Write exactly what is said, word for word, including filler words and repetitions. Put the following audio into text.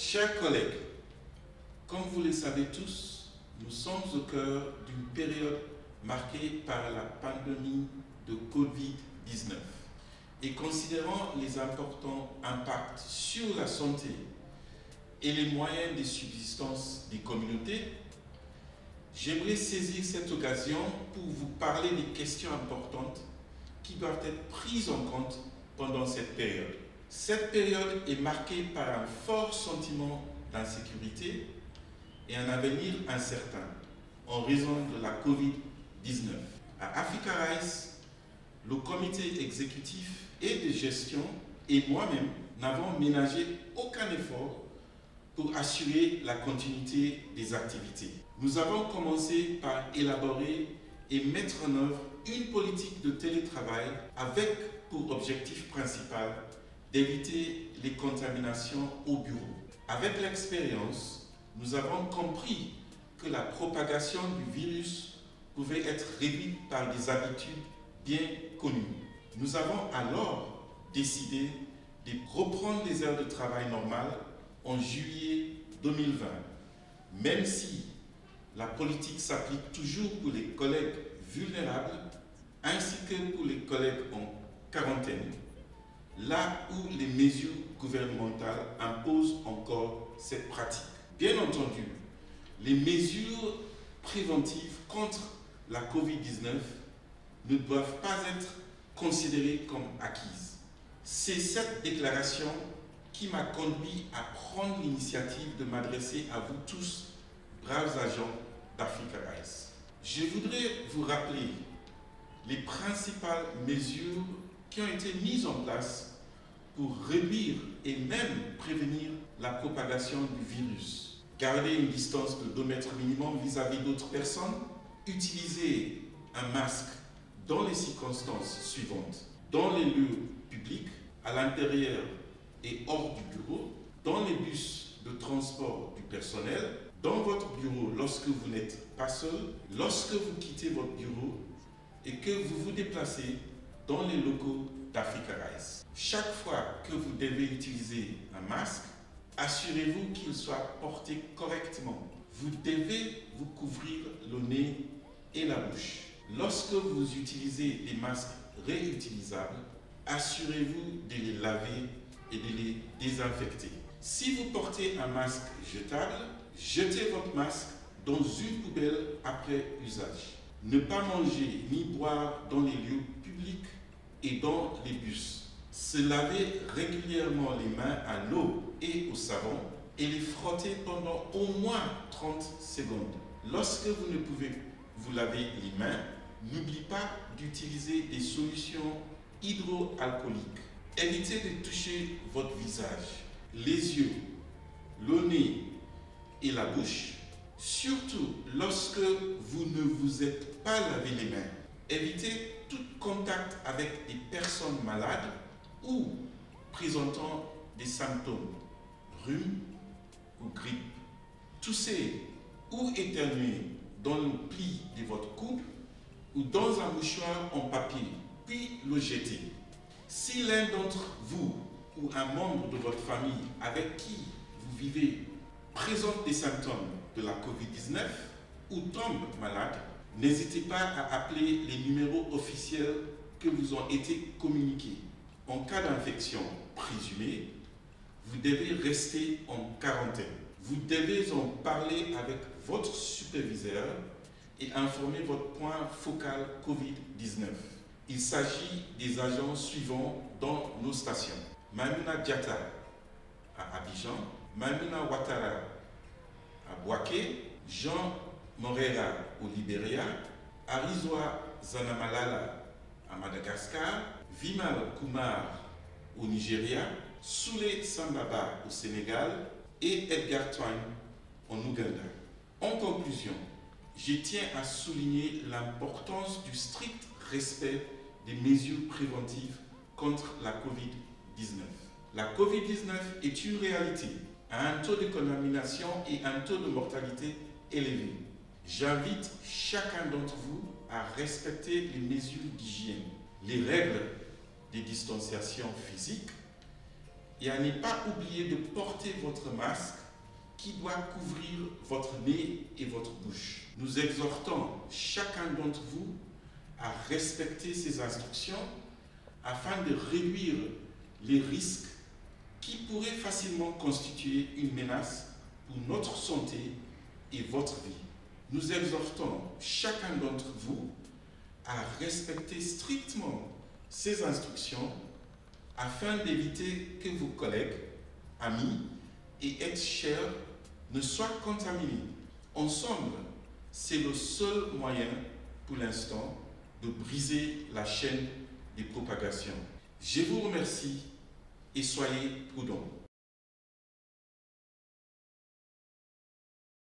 Chers collègues, comme vous le savez tous, nous sommes au cœur d'une période marquée par la pandémie de Covid dix-neuf. Et considérant les importants impacts sur la santé et les moyens de subsistance des communautés, j'aimerais saisir cette occasion pour vous parler des questions importantes qui doivent être prises en compte pendant cette période. Cette période est marquée par un fort sentiment d'insécurité et un avenir incertain en raison de la Covid dix-neuf. À Africa Rice, le comité exécutif et de gestion et moi-même n'avons ménagé aucun effort pour assurer la continuité des activités. Nous avons commencé par élaborer et mettre en œuvre une politique de télétravail avec pour objectif principal d'éviter les contaminations au bureau. Avec l'expérience, nous avons compris que la propagation du virus pouvait être réduite par des habitudes bien connues. Nous avons alors décidé de reprendre les heures de travail normales en juillet deux mille vingt, même si la politique s'applique toujours pour les collègues vulnérables ainsi que pour les collègues en quarantaine, là où les mesures gouvernementales imposent encore cette pratique. Bien entendu, les mesures préventives contre la Covid dix-neuf ne doivent pas être considérées comme acquises. C'est cette déclaration qui m'a conduit à prendre l'initiative de m'adresser à vous tous, braves agents d'Africa Rice. Je voudrais vous rappeler les principales mesures qui ont été mises en place pour réduire et même prévenir la propagation du virus. Garder une distance de deux mètres minimum vis-à-vis d'autres personnes, utiliser un masque dans les circonstances suivantes, dans les lieux publics, à l'intérieur et hors du bureau, dans les bus de transport du personnel, dans votre bureau lorsque vous n'êtes pas seul, lorsque vous quittez votre bureau et que vous vous déplacez dans les locaux d'Africa Rice. Chaque fois que vous devez utiliser un masque, assurez-vous qu'il soit porté correctement. Vous devez vous couvrir le nez et la bouche. Lorsque vous utilisez des masques réutilisables, assurez-vous de les laver et de les désinfecter. Si vous portez un masque jetable, jetez votre masque dans une poubelle après usage. Ne pas manger ni boire dans les lieux publics et dans les bus. Se laver régulièrement les mains à l'eau et au savon et les frotter pendant au moins trente secondes. Lorsque vous ne pouvez vous laver les mains, n'oubliez pas d'utiliser des solutions hydroalcooliques. Évitez de toucher votre visage, les yeux, le nez et la bouche, surtout lorsque vous ne vous êtes pas lavé les mains. Évitez tout contact avec des personnes malades ou présentant des symptômes, rhume ou grippe. Toussez ou éternuez dans le pli de votre coupe ou dans un mouchoir en papier, puis le jeter. Si l'un d'entre vous ou un membre de votre famille avec qui vous vivez présente des symptômes de la Covid dix-neuf ou tombe malade, n'hésitez pas à appeler les numéros officiels que vous ont été communiqués. En cas d'infection présumée, vous devez rester en quarantaine. Vous devez en parler avec votre superviseur et informer votre point focal Covid dix-neuf. Il s'agit des agents suivants dans nos stations. Maimouna Diatta à Abidjan, Maimouna Ouattara à Bouaké, Jean Moreira au Libéria, Arizwa Zanamalala à Madagascar, Vimal Kumar au Nigeria, Soulé Sambaba au Sénégal et Edgar Twine en Ouganda. En conclusion, je tiens à souligner l'importance du strict respect des mesures préventives contre la Covid dix-neuf. La Covid dix-neuf est une réalité, a un taux de contamination et un taux de mortalité élevé. J'invite chacun d'entre vous à respecter les mesures d'hygiène, les règles de distanciation physique et à ne pas oublier de porter votre masque qui doit couvrir votre nez et votre bouche. Nous exhortons chacun d'entre vous à respecter ces instructions afin de réduire les risques qui pourraient facilement constituer une menace pour notre santé et votre vie. Nous exhortons chacun d'entre vous à respecter strictement ces instructions afin d'éviter que vos collègues, amis et ex-chers ne soient contaminés. Ensemble, c'est le seul moyen pour l'instant de briser la chaîne de propagation. Je vous remercie et soyez prudents.